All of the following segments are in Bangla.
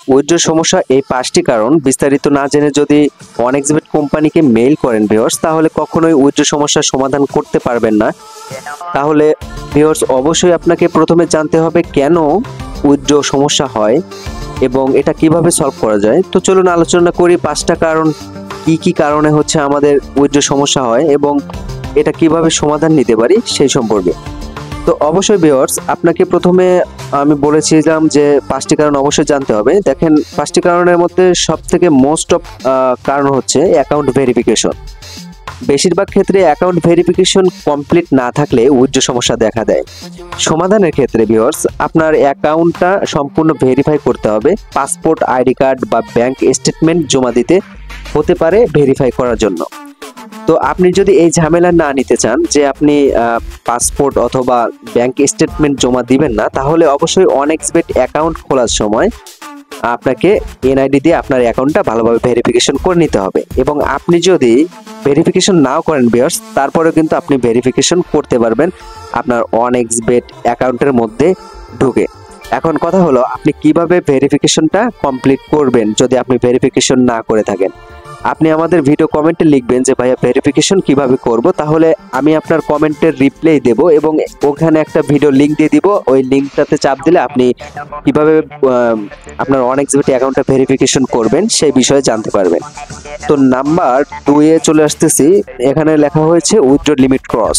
উইথড্র সমস্যা এই 5টি কারণ বিস্তারিত না জেনে যদি অনেক্সবেট কোম্পানিকে মেইল করেন ভিউয়ার্স, তাহলে কখনোই উইথড্র সমস্যার সমাধান করতে পারবেন না। তাহলে ভিউয়ার্স অবশ্যই আপনাকে প্রথমে জানতে হবে কেন উইথড্র সমস্যা হয় এবং এটা কিভাবে সলভ করা যায়। তো চলুন আলোচনা করি 5টা কারণ, কি কারণে হচ্ছে আমাদের উইথড্র সমস্যা হয় এবং এটা কিভাবে সমাধান নিতে পারি সেই সম্পর্কে। তো অবশ্যই ভিউয়ার্স আপনাকে প্রথমে আমি বলেছিলাম যে 5টি কারণ অবশ্যই জানতে হবে। দেখেন 5টি কারণের মধ্যে সবথেকে মোস্ট অফ কারণ হচ্ছে অ্যাকাউন্ট ভেরিফিকেশন। বেশিরভাগ ক্ষেত্রে অ্যাকাউন্ট ভেরিফিকেশন কমপ্লিট না থাকলে উইথড্র সমস্যা দেখা দেয়। সমাধানের ক্ষেত্রে ভিউয়ার্স আপনার অ্যাকাউন্টটা সম্পূর্ণ ভেরিফাই করতে হবে। পাসপোর্ট, আইডি কার্ড বা ব্যাংক স্টেটমেন্ট জমা দিতে হতে পারে ভেরিফাই করার জন্য। তো আপনি যদি এই ঝামেলা না নিতে চান যে আপনি পাসপোর্ট অথবা ব্যাংক স্টেটমেন্ট জমা দিবেন না, তাহলে অবশ্যই অনেক্সবেট অ্যাকাউন্ট খোলার সময় আপনাকে এনআইডি দিয়ে আপনার অ্যাকাউন্টটা ভালোভাবে ভেরিফিকেশন করে নিতে হবে। এবং আপনি যদি ভেরিফিকেশন নাও করেন ভিউয়ার্স, তারপরেও কিন্তু আপনি ভেরিফিকেশন করতে পারবেন আপনার অনেক্সবেট অ্যাকাউন্টের মধ্যে ঢুকে। এখন কথা হলো আপনি কিভাবে ভেরিফিকেশনটা কমপ্লিট করবেন যদি আপনি ভেরিফিকেশন না করে থাকেন। আপনি আমাদের ভিডিও কমেন্টে লিখবেন যে ভাইয়া ভেরিফিকেশন কিভাবে করব, তাহলে আমি আপনার কমেন্টের রিপ্লাই দেব এবং ওখানে একটা ভিডিও লিংক দিয়ে দিব। ওই লিংকটাতে চাপ দিলে আপনি কিভাবে আপনার অনেক্সবেট অ্যাকাউন্টটা ভেরিফিকেশন করবেন সেই বিষয়ে জানতে পারবেন। তো নাম্বার 2-এ চলে আসতেছি। এখানে লেখা হয়েছে উইথড্র লিমিট ক্রস।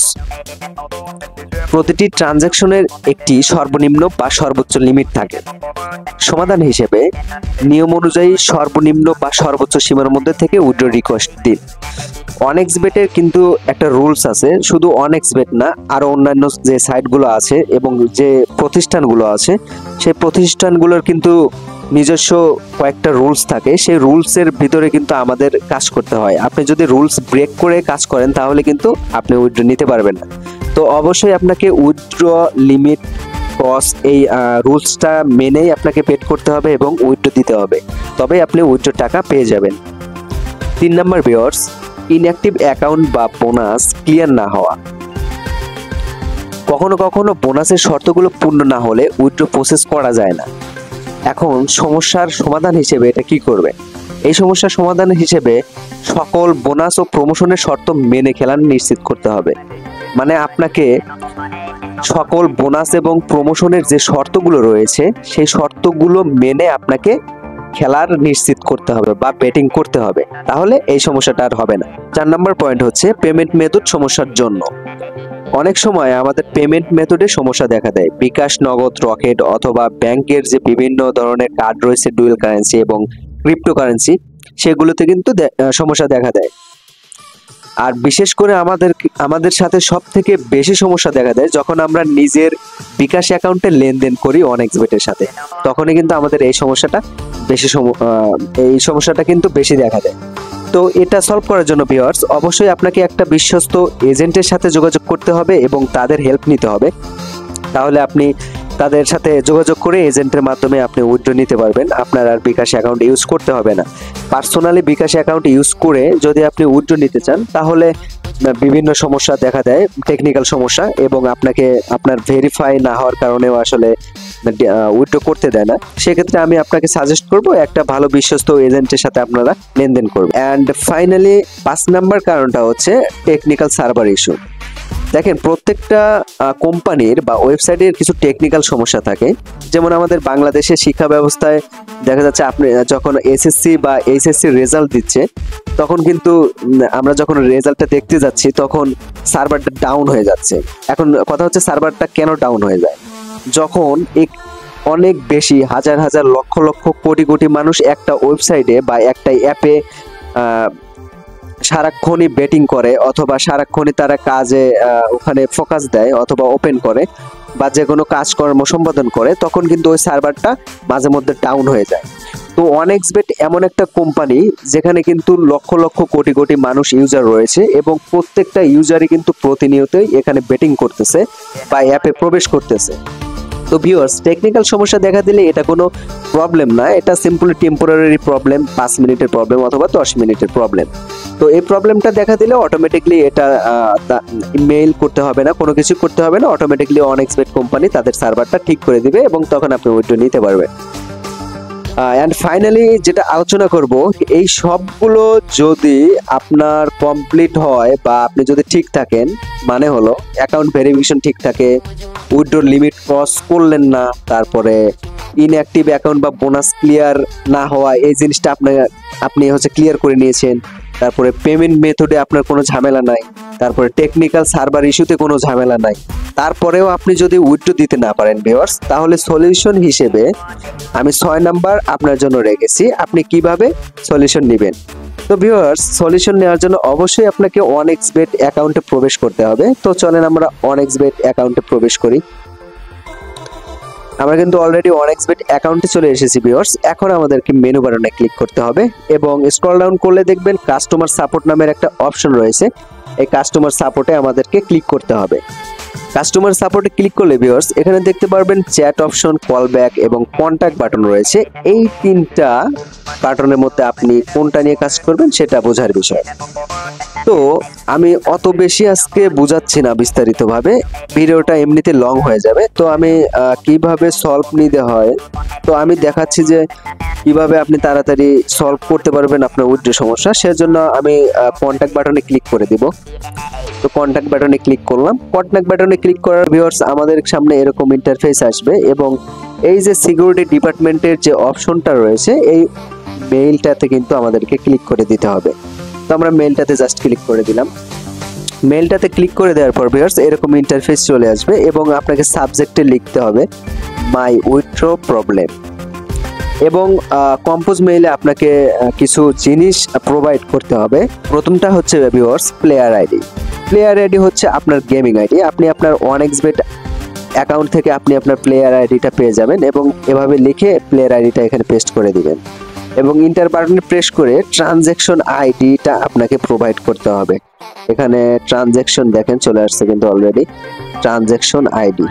প্রতিটি ট্রানজ্যাকশনের একটি সর্বনিম্ন বা সর্বোচ্চ লিমিট থাকে। সমাধান হিসেবে নিয়ম অনুযায়ী সর্বনিম্ন বা সর্বোচ্চ সীমার মধ্যে থেকে উইথড্র রিকোয়েস্ট দিন। অনেক্সবেটের কিন্তু একটা রুলস আছে, শুধু অনেক্সবেট না, আরো অন্যান্য যে সাইটগুলো আছে এবং যে প্রতিষ্ঠানগুলো আছে সেই প্রতিষ্ঠানগুলোর কিন্তু নিজস্ব কয়েকটা রুলস থাকে। সেই রুলসের ভিতরে কিন্তু আমাদের কাজ করতে হয়। আপনি যদি রুলস ব্রেক করে কাজ করেন তাহলে কিন্তু আপনি উইথড্র নিতে পারবেন না। তো অবশ্যই আপনাকে উইথড্র লিমিট ক্রস এই রুলসটা মেনেই আপনাকে পেড করতে হবে এবং উইথড্র দিতে হবে, তবে আপনি উইথড্র টাকা পেয়ে যাবেন। 3 নাম্বার ভিউয়ার্স, ইনঅ্যাক্টিভ অ্যাকাউন্ট বা বোনাস ক্লিয়ার না হওয়া। কখনো কখনো বোনাসের শর্তগুলো পূর্ণ না হলে উইথড্র প্রসেস করা যায় না। এখন সমস্যার সমাধান হিসেবে এটা কি করবে? এই সমস্যার সমাধান হিসেবে সকল বোনাস ও প্রমোশনের শর্ত মেনে খেলা নিশ্চিত করতে হবে। মানে আপনাকে সকল বোনাস এবং প্রমোশনের যে শর্তগুলো রয়েছে সেই শর্তগুলো মেনে আপনাকে খেলার নিশ্চিত করতে হবে বা ব্যাটিং করতে হবে, তাহলে এই সমস্যাটা আর হবে না। 4 নম্বর পয়েন্ট হচ্ছে পেমেন্ট মেথড সমস্যার জন্য। অনেক সময় আমাদের পেমেন্ট মেথডে সমস্যা দেখা দেয়। বিকাশ, নগদ, রকেট অথবা ব্যাংকের যে বিভিন্ন ধরনের কার্ড রয়েছে, ডুয়েল কারেন্সি এবং ক্রিপ্টোকারেন্সি, সেগুলোতে কিন্তু সমস্যা দেখা দেয়। আর বিশেষ করে আমাদের সাথে সব থেকে বেশি সমস্যা দেখা দেয় যখন আমরা নিজের বিকাশ অ্যাকাউন্টে লেনদেন করি অনেক্সবেটের সাথে, তখনই কিন্তু আমাদের এই সমস্যাটা কিন্তু বেশি দেখা দেয়। তো এটা সলভ করার জন্য ভিউয়ার্স অবশ্যই আপনাকে একটা বিশ্বস্ত এজেন্টের সাথে যোগাযোগ করতে হবে এবং তাদের হেল্প নিতে হবে। তাহলে আপনি তাদের সাথে যোগাযোগ করে এজেন্টের মাধ্যমে আপনি উইথড্র নিতে পারবেন। আপনার আর বিকাশ অ্যাকাউন্ট ইউজ করতে হবে না। পার্সোনালি বিকাশ অ্যাকাউন্ট ইউজ করে যদি আপনি উইথড্র নিতে চান তাহলে বিভিন্ন সমস্যা দেখা দেয়, টেকনিক্যাল সমস্যা, এবং আপনাকে আপনার ভেরিফাই না হওয়ার কারণেও আসলে উইথড্র করতে দেয় না। সেক্ষেত্রে আমি আপনাকে সাজেস্ট করব একটা ভালো বিশ্বস্ত এজেন্টের সাথে আপনারা লেনদেন করবেন। অ্যান্ড ফাইনালি 5 নাম্বার কারণটা হচ্ছে টেকনিক্যাল সার্ভার ইস্যু। দেখেন প্রত্যেকটা কোম্পানির বা ওয়েবসাইটের কিছু টেকনিক্যাল সমস্যা থাকে। যেমন আমাদের বাংলাদেশের শিক্ষা ব্যবস্থায় দেখা যাচ্ছে আপনি যখন এসএসসি বা এইচএসসি রেজাল্ট দিচ্ছে তখন কিন্তু আমরা যখন রেজাল্টটা দেখতে যাচ্ছি তখন সার্ভারটা ডাউন হয়ে যাচ্ছে। এখন কথা হচ্ছে সার্ভারটা কেন ডাউন হয়ে যায়? যখন অনেক বেশি হাজার হাজার লক্ষ লক্ষ কোটি কোটি মানুষ একটা ওয়েবসাইটে বা একটা অ্যাপে সারাক্ষণই বেটিং করে অথবা সারাক্ষণই তারা কাজে ওখানে ফোকাস দেয় অথবা ওপেন করে বা যে কোনো কাজকর্ম সম্পাদন করে, তখন কিন্তু ওই সার্ভারটা মাঝে মধ্যে ডাউন হয়ে যায়। তো অনেক্সবেট এমন একটা কোম্পানি যেখানে কিন্তু লক্ষ লক্ষ কোটি কোটি মানুষ ইউজার রয়েছে এবং প্রত্যেকটা ইউজারই কিন্তু প্রতিনিয়তই এখানে বেটিং করতেছে বা অ্যাপে প্রবেশ করতেছে। তো ভিউয়ার্স টেকনিক্যাল সমস্যা দেখা দিলে এটা কোনো প্রবলেম না, এটা সিম্পলি টেম্পোরারি প্রবলেম, 5 মিনিটের প্রবলেম অথবা 10 মিনিটের প্রবলেম। তো এই প্রবলেমটা দেখা দিলে অটোমেটিকলি এটা মেইল করতে হবে না, কোনো কিছু করতে হবে না, অটোমেটিকলি অনেক্সবেট কোম্পানি তাদের সার্ভারটা ঠিক করে দিবে এবং তখন আপনি উইথড্র নিতে পারবেন। অ্যান্ড ফাইনালি যেটা আলোচনা করব, এই সবগুলো যদি আপনার কমপ্লিট হয় বা আপনি যদি ঠিক থাকেন, মানে হলো অ্যাকাউন্ট ভেরিফিকেশন ঠিক থাকে, উইথড্র লিমিট ক্রস করলেন না, তারপরে ইনঅ্যাক্টিভ অ্যাকাউন্ট বা বোনাস ক্লিয়ার না হওয়া এই জিনিসটা আপনি হচ্ছে ক্লিয়ার করে নিয়েছেন, তারপরে পেমেন্ট মেথডে আপনার কোনো ঝামেলা নাই, তারপরে টেকনিক্যাল সার্ভার ইস্যুতে কোনো ঝামেলা নাই, তারপরেও আপনি যদি উইথড্র দিতে না পারেন ভিউয়ার্স, তাহলে সলিউশন হিসেবে আমি 6 নাম্বার আপনার জন্য রেখেছি, আপনি কিভাবে সলিউশন নেবেন। তো ভিউয়ার্স, সলিউশন নেওয়ার জন্য অবশ্যই আপনাকে 1xbet অ্যাকাউন্টে প্রবেশ করতে হবে। তো চলেন আমরা 1xbet অ্যাকাউন্টে প্রবেশ করি। আমরা কিন্তু অলরেডি 1xbet অ্যাকাউন্টে চলে এসেছি ভিউয়ার্স। এখন আমাদেরকে মেনু বাটনে ক্লিক করতে হবে এবং স্ক্রল ডাউন করলে দেখবেন কাস্টমার সাপোর্ট নামের একটা অপশন রয়েছে। এই কাস্টমার সাপোর্টে আমাদেরকে ক্লিক করতে হবে। কাস্টমার সাপোর্টে ক্লিক করলে ভিউয়ার্স এখানে দেখতে পারবেন চ্যাট অপশন, কল ব্যাক এবং কন্ট্যাক্ট বাটন রয়েছে। এই তিনটা বাটনের মধ্যে আপনি কোনটা নিয়ে কাজ করবেন সেটা বোঝার বিষয়। তো আমি অত বেশি আজকে বুঝাচ্ছি না বিস্তারিতভাবে, ভিডিওটা এমনিতে লং হয়ে যাবে। তো আমি কিভাবে সলভ নিতে হয় তো আমি দেখাচ্ছি যে কিভাবে আপনি তাড়াতাড়ি সলভ করতে পারবেন আপনার উইথড্র সমস্যা। সেজন্য আমি কন্ট্যাক্ট বাটনে ক্লিক করে দিব। তো কন্ট্যাক্ট বাটনে ক্লিক করলাম। কন্ট্যাক্ট বাটনে ক্লিক করার ভিউয়ার্স আমাদের সামনে এরকম ইন্টারফেস আসবে এবং এই যে সিকিউরিটি ডিপার্টমেন্টের যে অপশনটা রয়েছে এই মেইলটাতে কিন্তু আমাদেরকে ক্লিক করে দিতে হবে। তো আমরা মেইলটাতে জাস্ট ক্লিক করে দিলাম। মেইলটাতে ক্লিক করে দেওয়ার পর ভিউয়ার্স এরকম ইন্টারফেস চলে আসবে এবং আপনাকে সাবজেক্টে লিখতে হবে মাই উইথড্র প্রবলেম এবং কম্পোজ মেইলে আপনাকে কিছু জিনিস প্রোভাইড করতে হবে। প্রথমটা হচ্ছে viewers player ID. Player ID হচ্ছে আপনার গেমিং আইডি। আপনি আপনার 1xbet অ্যাকাউন্ট থেকে আপনি আপনার প্লেয়ার আইডিটা পেয়ে যাবেন এবং এভাবে লিখে প্লেয়ার আইডিটা এখানে পেস্ট করে দিবেন এবং ইন্টার বাটনে প্রেস করে ট্রানজ্যাকশন আইডিটা আপনাকে প্রোভাইড করতে হবে। এখানে ট্রানজ্যাকশন দেখেন চলে আসছে কিন্তু already transaction ID.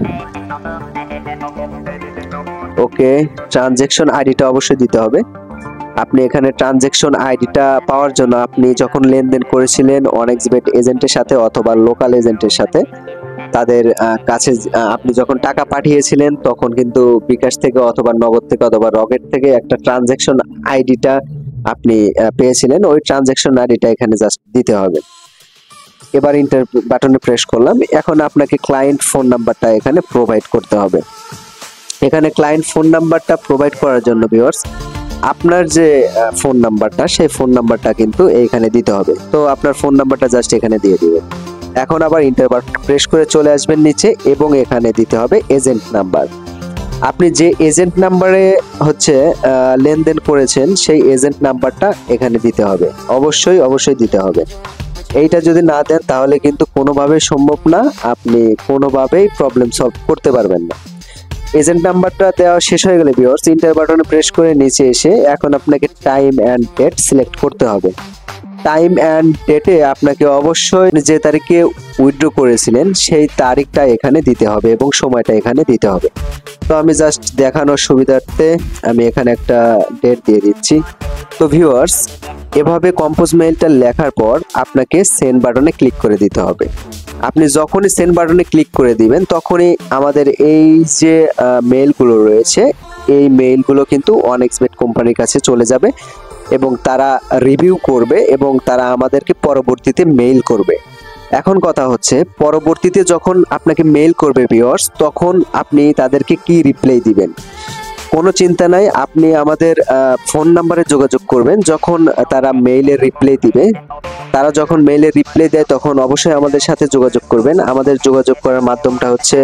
Okay, transaction আইডিটা অবশ্যই দিতে হবে। আপনি এখানে ট্রানজ্যাকশন আইডিটা পাওয়ার জন্য আপনি যখন লেনদেন করেছিলেন 1xbet এজেন্টের সাথে অথবা লোকাল এজেন্টের সাথে, তাদের কাছে আপনি যখন টাকা পাঠিয়েছিলেন তখন কিন্তু বিকাশ থেকে অথবা নগদ থেকে অথবা রকেট থেকে একটা ট্রানজ্যাকশন আইডিটা আপনি পেয়েছিলেন। ওই ট্রানজ্যাকশন আইডিটা এখানে জাস্ট দিতে হবে। এবার ইন্টার বাটনে প্রেস করলাম। এখন আপনাকে ক্লায়েন্ট ফোন নাম্বারটা এখানে প্রোভাইড করতে হবে। এখানে ক্লায়েন্ট ফোন নাম্বারটা প্রোভাইড করার জন্য ভিউয়ার্স আপনার যে ফোন নাম্বারটা সেই ফোন নাম্বারটা কিন্তু এইখানে দিতে হবে। তো আপনার ফোন নাম্বারটা জাস্ট এখানে দিয়ে দিবেন। এখন আবার ইন্টার বাটন প্রেস করে চলে আসবেন নিচে এবং এখানে দিতে হবে এজেন্ট নাম্বার। আপনি যে এজেন্ট নাম্বারে হচ্ছে লেনদেন করেছেন সেই এজেন্ট নাম্বারটা এখানে দিতে হবে, অবশ্যই দিতে হবে। এইটা যদি না দেন তাহলে কিন্তু কোনোভাবেই সম্ভব না, আপনি কোনোভাবেই প্রবলেম সলভ করতে পারবেন না। এজেন্ট নাম্বারটা দেওয়া শেষ হয়ে গেলে ভিউয়ার্স ইন্টার বাটনে প্রেস করে নিচে এসে এখন আপনাকে টাইম অ্যান্ড ডেট সিলেক্ট করতে হবে। টাইম অ্যান্ড ডেটে আপনাকে অবশ্যই যে তারিখে উইথড্র করেছিলেন সেই তারিখটা এখানে দিতে হবে এবং সময়টা এখানে দিতে হবে। তো আমি জাস্ট দেখানোর সুবিধার্থে আমি এখানে একটা ডেট দিয়ে দিচ্ছি। তো ভিউয়ার্স এভাবে কম্পোজ মেইলটা লেখার পর আপনাকে সেন্ড বাটনে ক্লিক করে দিতে হবে। আপনি যখনই সেন্ড বাটনে ক্লিক করে দিবেন তখনই আমাদের এই যে মেইলগুলো রয়েছে এই মেইলগুলো কিন্তু 1xbet কোম্পানির কাছে চলে যাবে এবং তারা রিভিউ করবে এবং তারা আমাদেরকে পরবর্তীতে মেইল করবে। এখন কথা হচ্ছে পরবর্তীতে যখন আপনাকে মেইল করবে ভিউয়ার্স তখন আপনি তাদেরকে কি রিপ্লাই দিবেন। কোনো চিন্তা নাই, আপনি আমাদের ফোন নাম্বারে যোগাযোগ করবেন যখন তারা মেইলের রিপ্লাই দিবে। তারা যখন মেইলের রিপ্লাই দেয় তখন অবশ্যই আমাদের সাথে যোগাযোগ করবেন। আমাদের যোগাযোগ করার মাধ্যমটা হচ্ছে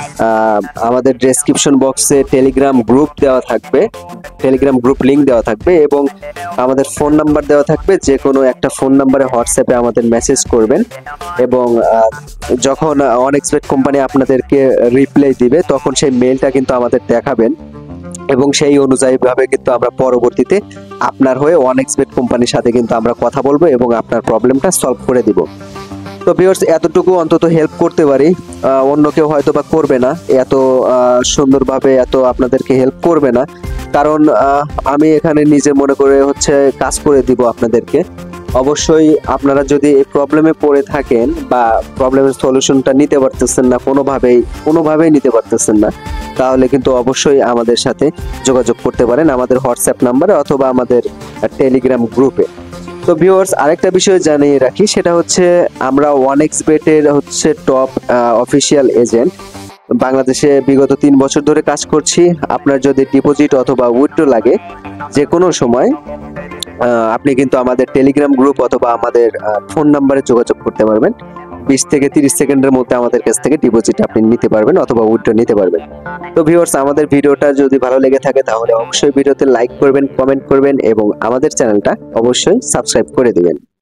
আমাদের ডেসক্রিপশন বক্সে টেলিগ্রাম গ্রুপ দেওয়া থাকবে, টেলিগ্রাম গ্রুপ লিংক দেওয়া থাকবে এবং আমাদের ফোন নাম্বার দেওয়া থাকবে। যে কোনো একটা ফোন নাম্বারে হোয়াটসঅ্যাপে আমাদের মেসেজ করবেন এবং যখন 1xbet কোম্পানি আপনাদেরকে রিপ্লাই দিবে তখন সেই মেইলটা কিন্তু আমাদের দেখাবেন এবং সেই অনুযায়ী ভাবে কিন্তু আমরা পরবর্তীতে আপনার হয়ে 1xbet কোম্পানির সাথে কিন্তু আমরা কথা বলবো এবং আপনার প্রবলেমটা সলভ করে দিব। তো ভিউয়ার্স এতটুকু অন্তত হেল্প করতে পারি, অন্য কেউ হয়তো বা করবে না, এত সুন্দরভাবে এত আপনাদেরকে হেল্প করবে না, কারণ আমি এখানে নিজে মনে করে হচ্ছে কাজ করে দিব আপনাদেরকে। অবশ্যই আপনারা যদি এই প্রবলেমে পড়ে থাকেন বা প্রবলেমের সলিউশনটা নিতে পারতেছেন না, কোনোভাবেই নিতে পারতেছেন না, তাহলে কিন্তু অবশ্যই আমাদের সাথে যোগাযোগ করতে পারেন আমাদের হোয়াটসঅ্যাপ নাম্বারে অথবা আমাদের টেলিগ্রাম গ্রুপে। তো ভিউয়ার্স, আরেকটা বিষয় জানিয়ে রাখি, সেটা হচ্ছে আমরা 1xBet এর হচ্ছে টপ অফিসিয়াল এজেন্ট। বাংলাদেশে বিগত 3 বছর ধরে কাজ করছি। আপনার যদি ডিপোজিট অথবা উইথড্র লাগে যে কোনো সময় আপনি কিন্তু আমাদের টেলিগ্রাম গ্রুপ অথবা আমাদের ফোন নাম্বারে যোগাযোগ করতে পারবেন। 20 থেকে 30 সেকেন্ডের মধ্যে আমাদের কাছ থেকে ডিপোজিট আপনি নিতে পারবেন অথবা উইথড্র নিতে পারবেন। তো ভিউয়ার্স, আমাদের ভিডিওটা যদি ভালো লেগে থাকে তাহলে অবশ্যই ভিডিওতে লাইক করবেন, কমেন্ট করবেন এবং আমাদের চ্যানেলটা অবশ্যই সাবস্ক্রাইব করে দিবেন।